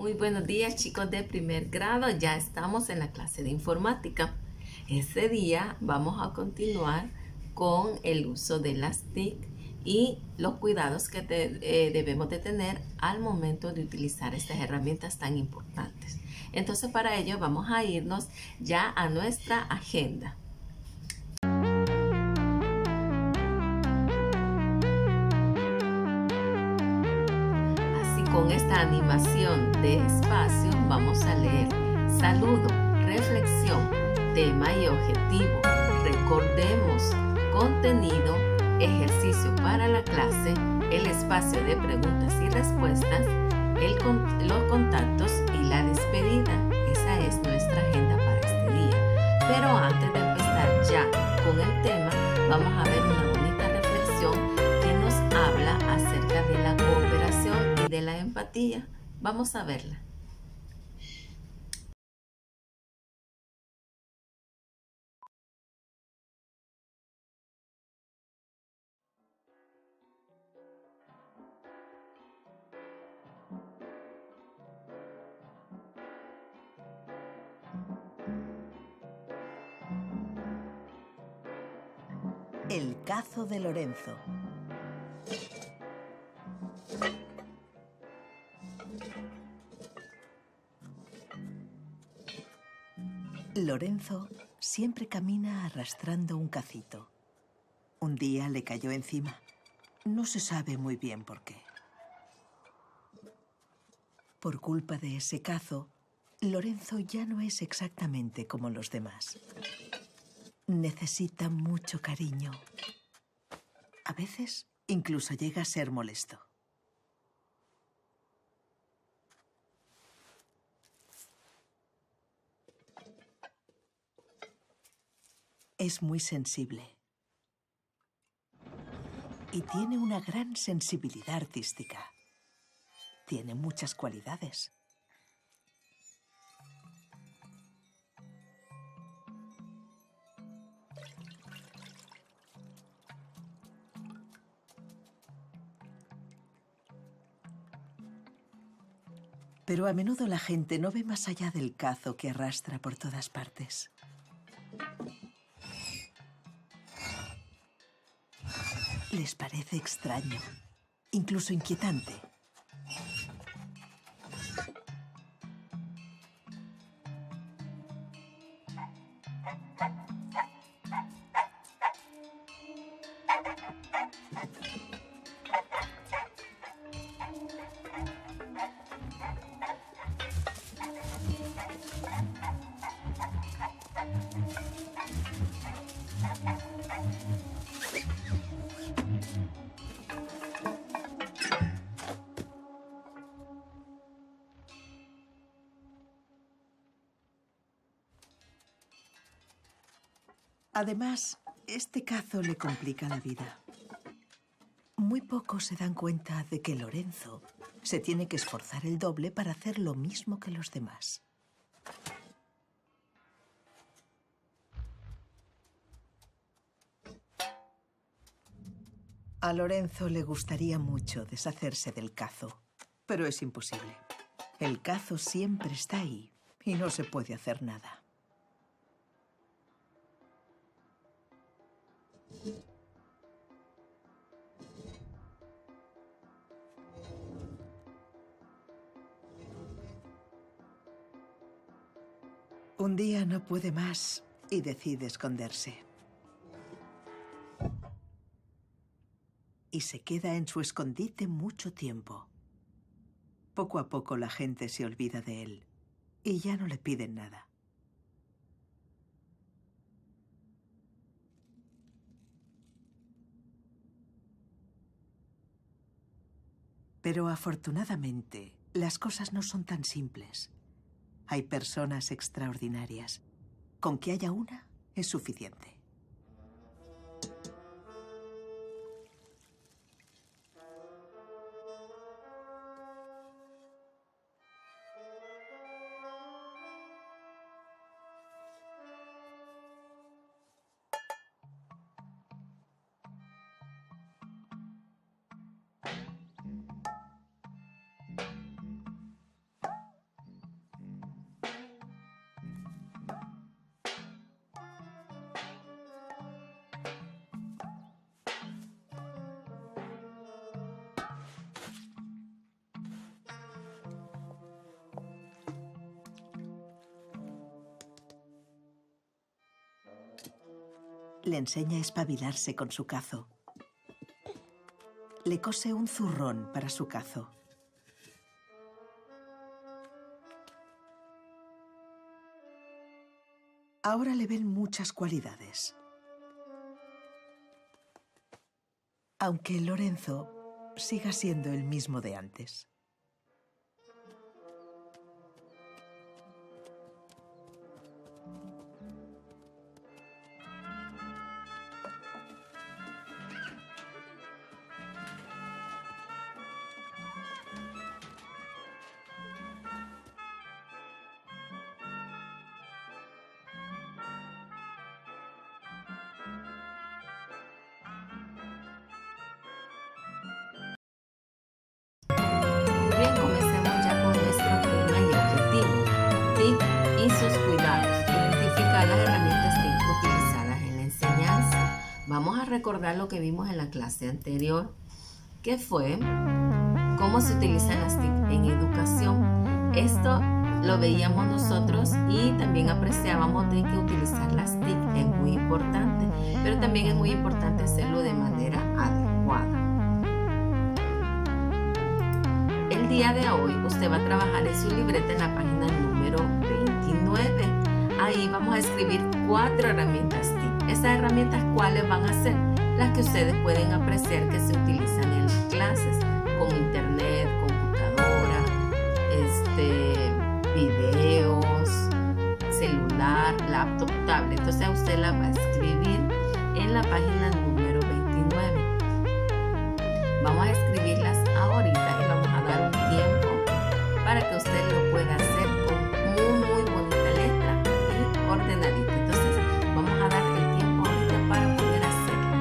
Muy buenos días, chicos de primer grado. Ya estamos en la clase de informática. Este día vamos a continuar con el uso de las TIC y los cuidados que debemos de tener al momento de utilizar estas herramientas tan importantes. Entonces, para ello vamos a irnos ya a nuestra agenda. Con esta animación de espacio vamos a leer saludo, reflexión, tema y objetivo, recordemos, contenido, ejercicio para la clase, el espacio de preguntas y respuestas, los contactos y la despedida. Esa es nuestra agenda para este día. Pero antes de empezar ya con el tema, vamos a ver una bonita reflexión que nos habla acerca de la cooperación y de la empatía. Vamos a verla. El cazo de Lorenzo. Lorenzo siempre camina arrastrando un cacito. Un día le cayó encima. No se sabe muy bien por qué. Por culpa de ese cazo, Lorenzo ya no es exactamente como los demás. Necesita mucho cariño. A veces incluso llega a ser molesto. Es muy sensible. Y tiene una gran sensibilidad artística. Tiene muchas cualidades. Pero a menudo la gente no ve más allá del cazo que arrastra por todas partes. Les parece extraño, incluso inquietante. Además, este cazo le complica la vida. Muy pocos se dan cuenta de que Lorenzo se tiene que esforzar el doble para hacer lo mismo que los demás. A Lorenzo le gustaría mucho deshacerse del cazo, pero es imposible. El cazo siempre está ahí y no se puede hacer nada. Un día no puede más y decide esconderse. Y se queda en su escondite mucho tiempo. Poco a poco la gente se olvida de él y ya no le piden nada. Pero afortunadamente, las cosas no son tan simples. Hay personas extraordinarias. Con que haya una es suficiente. Le enseña a espabilarse con su cazo. Le cose un zurrón para su cazo. Ahora le ven muchas cualidades. Aunque Lorenzo siga siendo el mismo de antes. Vamos a recordar lo que vimos en la clase anterior, que fue cómo se utilizan las TIC en educación. Esto lo veíamos nosotros y también apreciábamos de que utilizar las TIC es muy importante, pero también es muy importante hacerlo de manera adecuada. El día de hoy usted va a trabajar en su libreta en la página número 29. Ahí vamos a escribir 4 herramientas TIC. Estas herramientas, ¿cuáles van a ser? Las que ustedes pueden apreciar que se utilizan en las clases, como internet, computadora, videos, celular, laptop, tablet. Entonces usted la va a escribir en la página número 29. Vamos a escribirlas ahorita y vamos a dar un tiempo para que usted lo pueda hacer con muy bonita letra y ordenadita. Entonces vamos a dar el tiempo ahorita para poder hacerlo.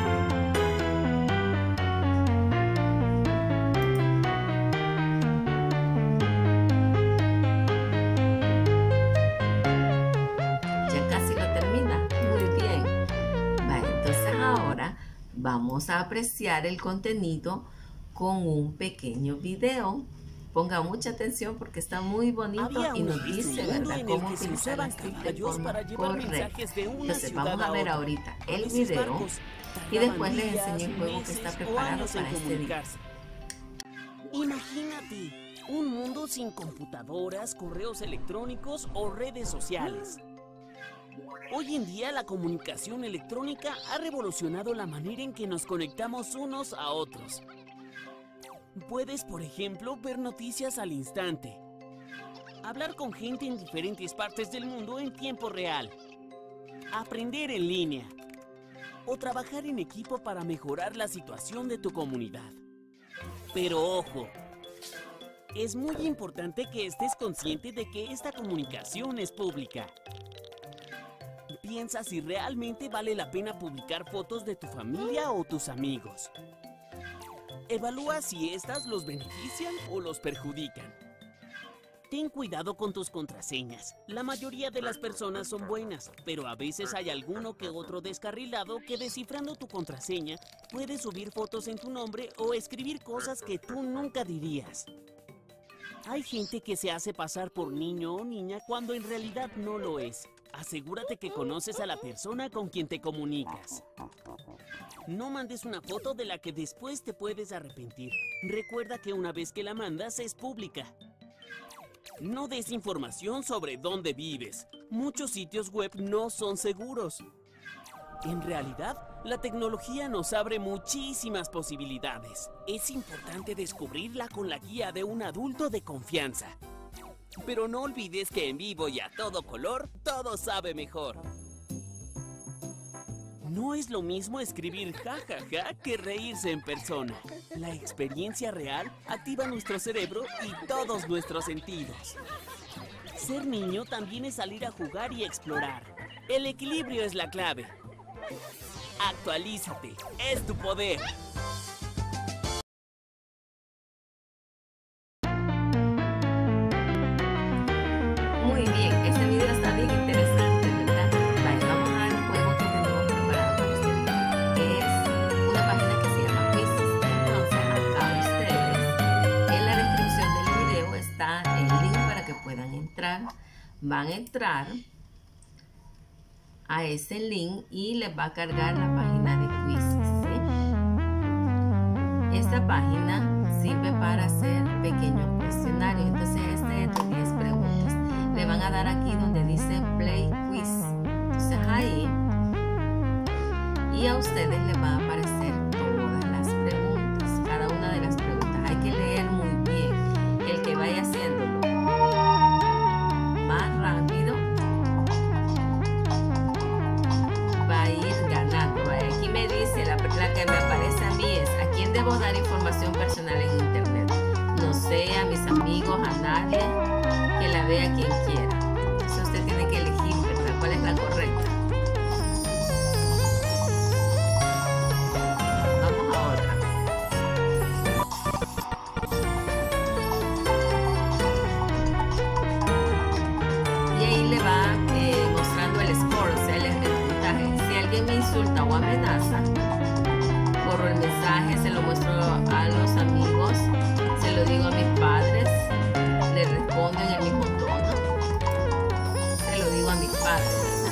Ya casi lo termina. Muy bien. Entonces ahora vamos a apreciar el contenido con un pequeño video. Ponga mucha atención porque está muy bonito y nos dice, ¿verdad?, cómo utilizar las TIC de forma correcta. Entonces vamos a ver ahorita el video y después les enseño el juego que está preparado para este día. Imagínate un mundo sin computadoras, correos electrónicos o redes sociales. Hoy en día la comunicación electrónica ha revolucionado la manera en que nos conectamos unos a otros. Puedes, por ejemplo, ver noticias al instante, hablar con gente en diferentes partes del mundo en tiempo real, aprender en línea o trabajar en equipo para mejorar la situación de tu comunidad. Pero ojo, es muy importante que estés consciente de que esta comunicación es pública. Piensa si realmente vale la pena publicar fotos de tu familia o tus amigos. Evalúa si estas los benefician o los perjudican. Ten cuidado con tus contraseñas. La mayoría de las personas son buenas, pero a veces hay alguno que otro descarrilado que descifrando tu contraseña puede subir fotos en tu nombre o escribir cosas que tú nunca dirías. Hay gente que se hace pasar por niño o niña cuando en realidad no lo es. Asegúrate que conoces a la persona con quien te comunicas. No mandes una foto de la que después te puedes arrepentir. Recuerda que una vez que la mandas es pública. No des información sobre dónde vives. Muchos sitios web no son seguros. En realidad, la tecnología nos abre muchísimas posibilidades. Es importante descubrirla con la guía de un adulto de confianza. Pero no olvides que en vivo y a todo color, todo sabe mejor. No es lo mismo escribir jajaja que reírse en persona. La experiencia real activa nuestro cerebro y todos nuestros sentidos. Ser niño también es salir a jugar y explorar. El equilibrio es la clave. Actualízate, es tu poder. Muy bien, este video está bien interesante, ¿verdad? Vamos a dar el juego que tenemos preparado para este video, que es una página que se llama Quizzes. Entonces acá ustedes, en la descripción del video está el link para que puedan entrar. Van a entrar a ese link y les va a cargar la página de Quizzes, ¿sí? Esta página sirve para hacer pequeños cuestionarios. Entonces este es de 10 preguntas. Le van a dar aquí donde dice Play Quiz. Entonces ahí, y a ustedes les va a aparecer todas las preguntas, cada una de las preguntas. Hay que leer muy bien. El que vaya haciéndolo más rápido va a ir ganando. Aquí me dice, la que me aparece a mí es: ¿a quién debo dar información personal en internet? No sé, a mis amigos, a nadie, que la vea quien quiera. Entonces usted tiene que elegir, ¿verdad?, cuál es la correcta. Vamos a otra. Y ahí le va mostrando el score, o sea, el puntaje. Si alguien me insulta o amenaza, borro el mensaje, se lo muestro a los amigos, se lo digo a mis padres, le respondo en el mismo tono, se lo digo a mis padres,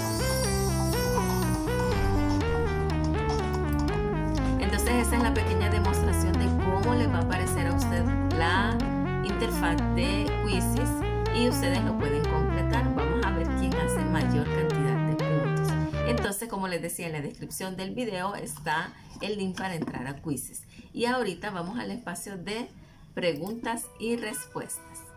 ¿verdad? Entonces esa es la pequeña demostración de cómo le va a aparecer a usted la interfaz de Quizzes y ustedes lo pueden completar. Vamos a ver quién hace mayor cantidad de puntos. Entonces, como les decía, en la descripción del video está el link para entrar a Quizzes. Y ahorita vamos al espacio de preguntas y respuestas.